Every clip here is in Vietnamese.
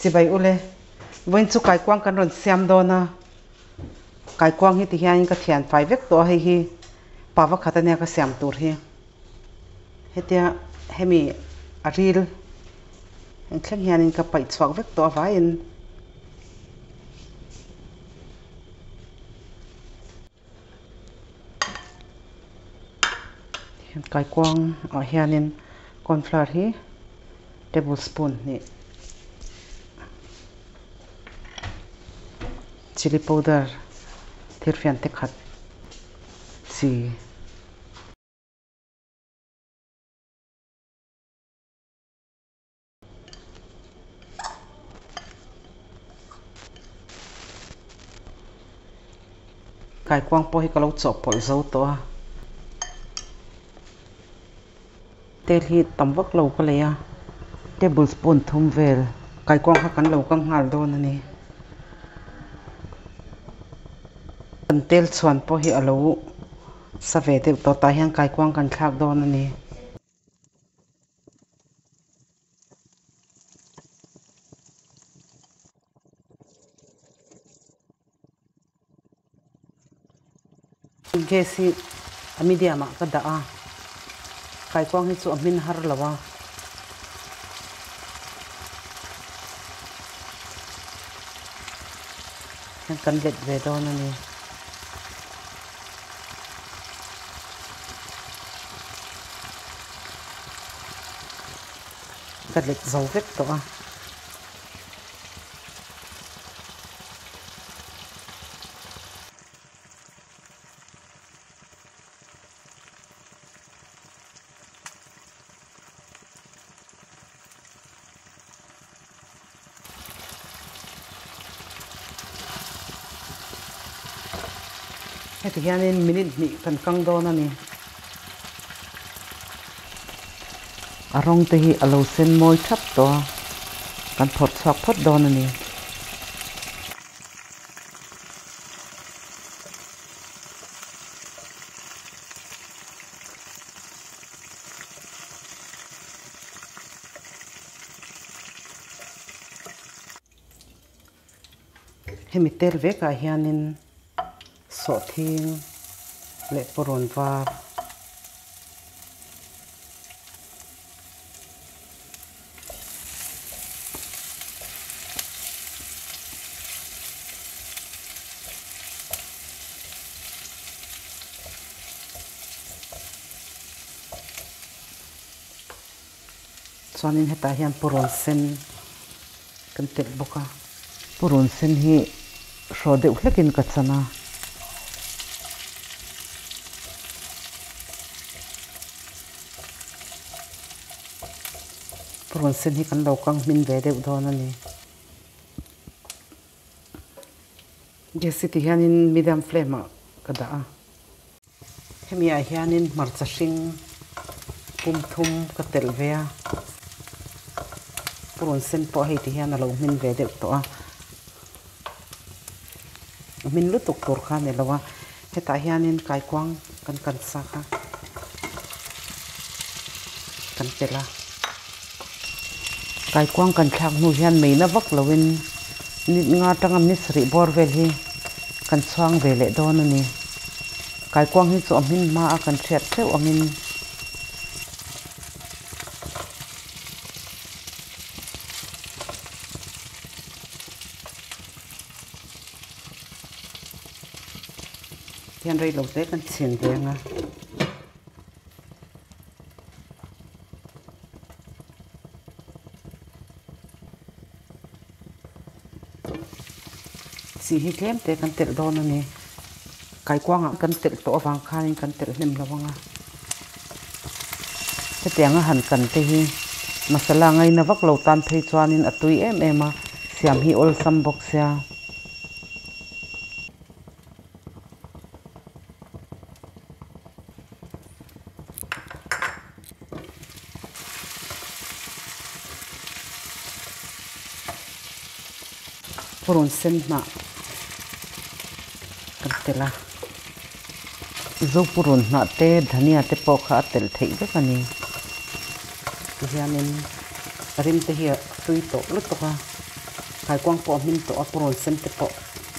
chỉ bay ule vẫn chú Kaikuang kan ron Siam đó na Kaikuang hi thì hian ka thian phai vek to hi pawa khatania ka Siam tur hi hetia hemi aril en thleng hian ka pai chuak vek to vai in Kaikuang hianin cornflour hi tablespoon ni chili powder thirfian te khat chi Kaikuang po hi kalau chop pol zo to tel hi tamwak lo ka leya tablespoon thum vel Kaikuang ha kan lo kang ngal don ani kan tel chuan po hi alo save te to ta hian Kaikuang kan thlak don ani gas hi medium ka da a Kaikuang hi chu amin har lawa kan let ve don ani kan let zo vek to a heti hianin minute ni kan kang don ani arong te hi alo sen moi thap to kan phot chak phot don ani hemi tel ve ka hianin so thing le poron var chuanin heta hian poron sen kan tel boka poron sen hi ro deuh hlekin ka chana poron sen hi kan lo kang min ve deuh don ani gas ti hianin medium flame a ka da a hemi a hianin marcha hring pum thum ka tel ve a poron sen po hei ti hian a lo min ve deuh to a min lutuk tur kha ne lawa heta hianin Kaikuang kan saka kan tela Kaikuang kan thak nu hian meina vak lowin nit nga tangam ni sri bor vel hi kan chuang ve le don ani Kaikuang hi chu amin ma a kan thiat theu amin hian rei lo te kan chin ve nga si hi tlem te kan tel don ani Kaikuang kan tel to awang khanin kan tel hnem lawanga hetianga han kan te hi masala ngai na vak lo tan thei chuanin atui em a siam hi ol sam bok sia poron sen na kan tela zo poron na te dhania te po kha tel thei vek ani hianin rim te hi tui to lu to ka Kaikuang po min to apron sem te po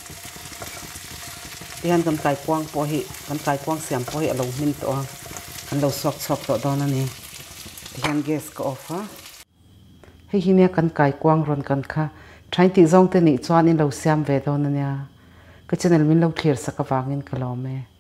tihan kan Kaikuang po hi kan Kaikuang Siam po hi alo min to kan lo sok to don ani tihan gas ko off ha hi hinia kan Kaikuang ron kan kha thain ti zong te ni chuan in lo Siam ve don ania ka channel min lo clear sakawangin kalome